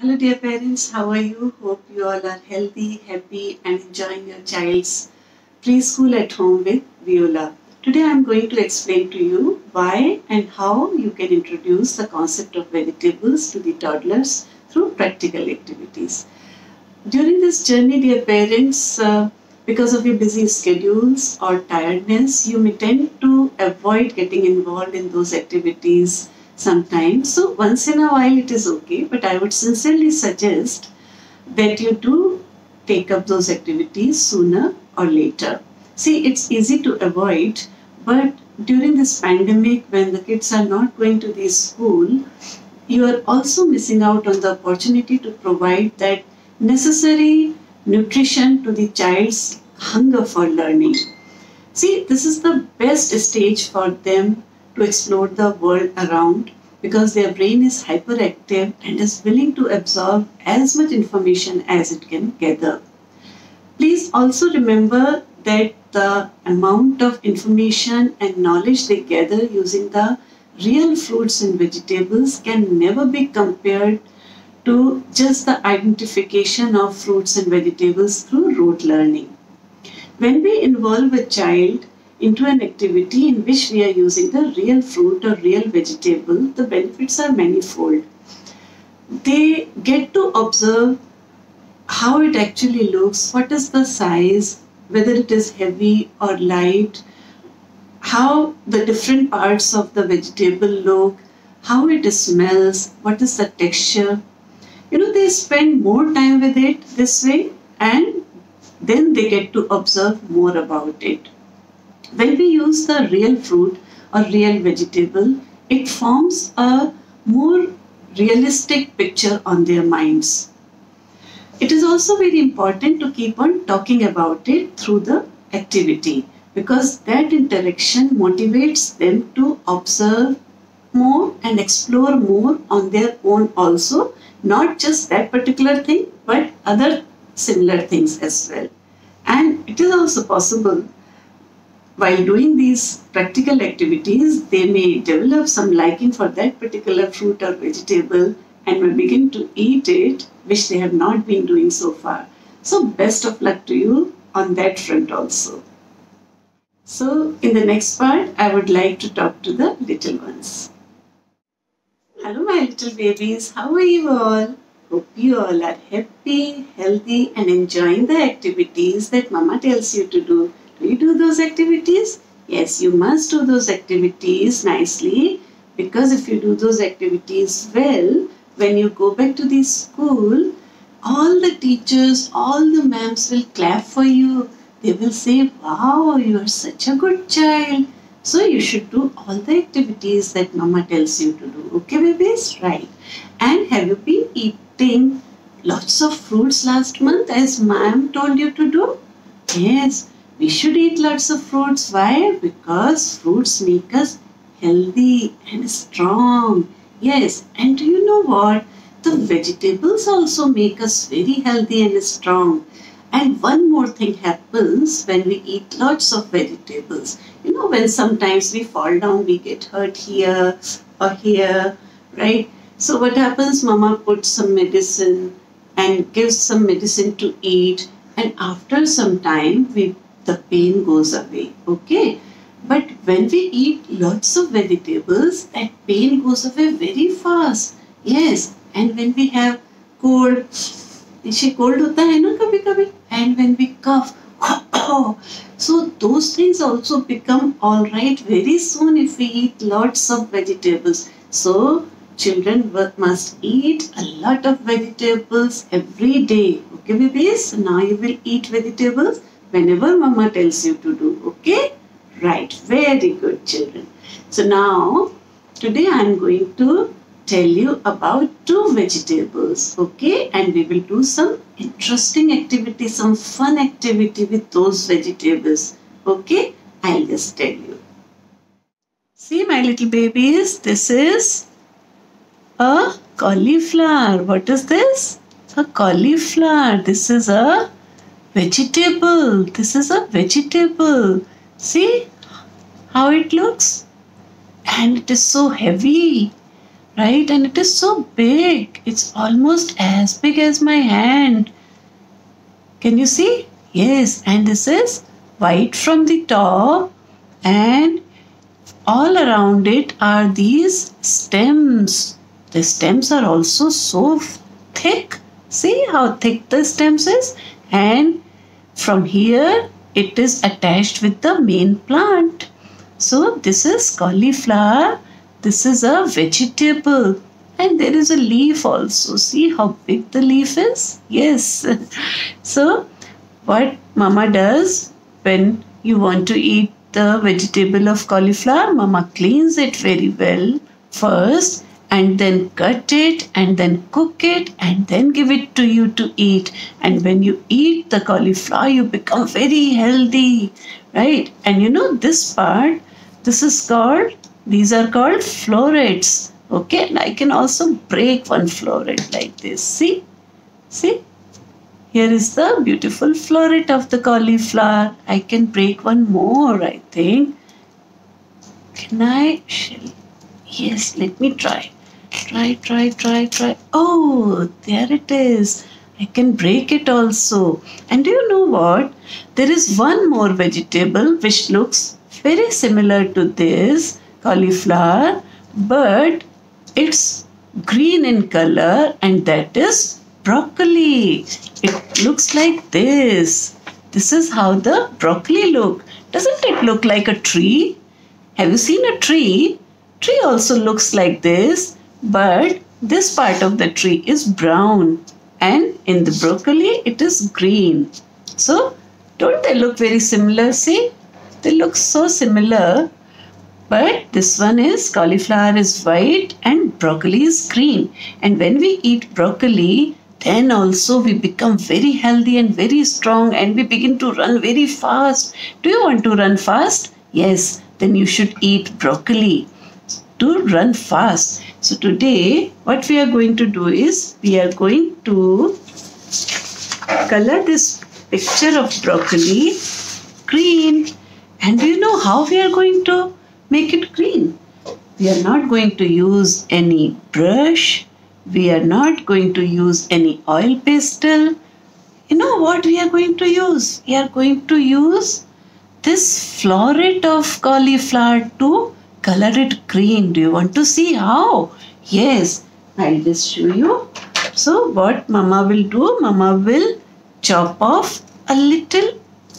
Hello, dear parents. How are you? Hope you all are healthy, happy, and enjoying your child's preschool at home with Viola. Today, I am going to explain to you why and how you can introduce the concept of vegetables to the toddlers through practical activities. During this journey, dear parents, because of your busy schedules or tiredness, you may tend to avoid getting involved in those activities sometimes. So, once in a while, it is okay, but I would sincerely suggest that you do take up those activities sooner or later. See, it's easy to avoid, but during this pandemic, when the kids are not going to the school, you are also missing out on the opportunity to provide that necessary nutrition to the child's hunger for learning. See, this is the best stage for them to explore the world around because their brain is hyperactive and is willing to absorb as much information as it can gather. Please also remember that the amount of information and knowledge they gather using the real fruits and vegetables can never be compared to just the identification of fruits and vegetables through rote learning. When we involve a child into an activity in which we are using the real fruit or real vegetable, the benefits are manifold. They get to observe how it actually looks, what is the size, whether it is heavy or light, how the different parts of the vegetable look, how it smells, what is the texture. They spend more time with it this way and then they get to observe more about it. When we use the real fruit or real vegetable, it forms a more realistic picture on their minds. It is also very important to keep on talking about it through the activity because that interaction motivates them to observe more and explore more on their own also, not just that particular thing but other similar things as well. And it is also possible while doing these practical activities, they may develop some liking for that particular fruit or vegetable and may begin to eat it, which they have not been doing so far. So, best of luck to you on that front also. So, in the next part, I would like to talk to the little ones. Hello, my little babies. How are you all? Hope you all are happy, healthy, and enjoying the activities that Mama tells you to do. Do you do those activities? Yes, you must do those activities nicely because if you do those activities well, when you go back to the school, all the teachers, all the ma'ams will clap for you. They will say, wow, you are such a good child. So you should do all the activities that Mama tells you to do. Okay, babies? Right. And have you been eating lots of fruits last month as ma'am told you to do? Yes, we should eat lots of fruits. Why? Because fruits make us healthy and strong. Yes, and do you know what? The vegetables also make us very healthy and strong. And one more thing happens when we eat lots of vegetables. When sometimes we fall down, we get hurt here or here, right? So what happens? Mama puts some medicine and gives some medicine to eat. And after some time, the pain goes away, okay? But when we eat lots of vegetables, that pain goes away very fast. Yes, and when we have cold, इसे cold होता है ना कभी कभी, and when we cough, so those things also become all right very soon if we eat lots of vegetables. So children must eat a lot of vegetables every day. Okay, babies? So now you will eat vegetables whenever Mama tells you to do. Okay? Right. Very good, children. So now, today I am going to tell you about two vegetables. Okay? And we will do some interesting activity, some fun activity with those vegetables. Okay? I'll just tell you. See, my little babies, this is a cauliflower. What is this? A cauliflower. This is a vegetable. This is a vegetable. See how it looks? And it is so heavy. right? And it is so big. It's almost as big as my hand. Can you see? Yes, and this is white from the top, and all around it are these stems. The stems are also so thick. See how thick the stems is? And from here it is attached with the main plant. So this is cauliflower. This is a vegetable. And there is a leaf also. See how big the leaf is? Yes. So what mama does when you want to eat the vegetable of cauliflower, mama cleans it very well first and then cut it and then cook it and then give it to you to eat. And when you eat the cauliflower, you become very healthy, right? And you know this part, these are called florets. Okay, and I can also break one floret like this. See? Here is the beautiful floret of the cauliflower. I can break one more, I think. Can I? Yes, let me try. Try. Oh, there it is. I can break it also. And do you know what? There is one more vegetable which looks very similar to this cauliflower, but it's green in color, and that is broccoli. It looks like this. This is how the broccoli look. Doesn't it look like a tree? Have you seen a tree? Tree also looks like this, but this part of the tree is brown, and in the broccoli it is green. So don't they look very similar? See, they look so similar. But this one is cauliflower is white and broccoli is green. And when we eat broccoli, then also we become very healthy and very strong, and we begin to run very fast. Do you want to run fast? Yes, then you should eat broccoli to run fast. So today what we are going to do is we are going to color this picture of broccoli green. And do you know how we are going to make it green? We are not going to use any brush. We are not going to use any oil pastel. You know what we are going to use? We are going to use this floret of cauliflower to color it green. Do you want to see how? Yes, I'll just show you. So what mama will do? Mama will chop off a little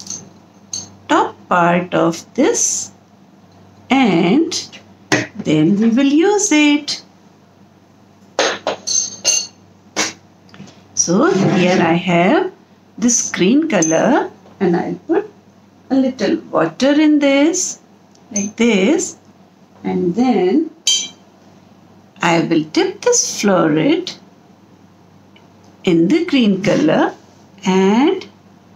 top part of this, and then we will use it. So here I have this green color, and I'll put a little water in this like this, and then I will dip this floret in the green color and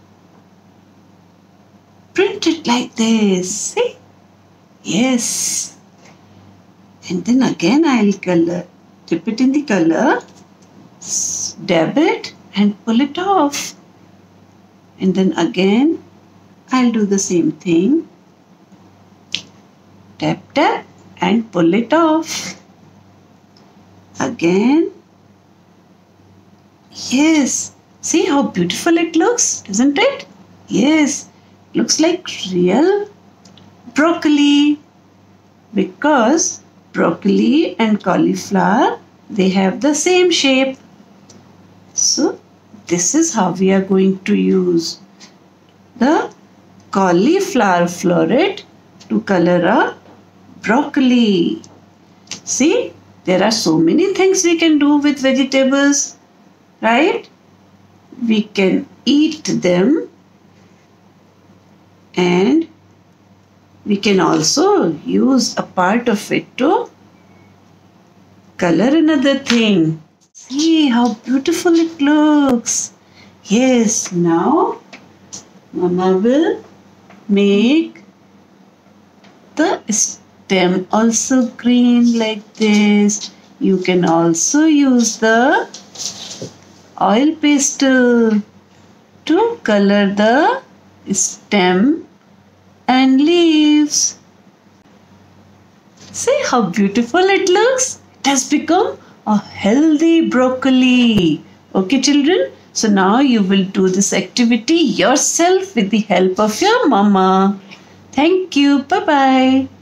print it like this. See? Yes. And then again I'll dip it in the color, dab it and pull it off. And then again I'll do the same thing. Tap and pull it off. Again. Yes. See how beautiful it looks, isn't it? Yes. Looks like real broccoli, because broccoli and cauliflower, they have the same shape. So this is how we are going to use the cauliflower floret to color a broccoli. See, there are so many things we can do with vegetables, right? We can eat them, and we can also use a part of it to color another thing. See how beautiful it looks. Yes, now mama will make the stem also green like this. You can also use the oil pastel to color the stem and leaves. See how beautiful it looks? has become a healthy broccoli. Okay, children? So now you will do this activity yourself with the help of your mama. Thank you. Bye-bye.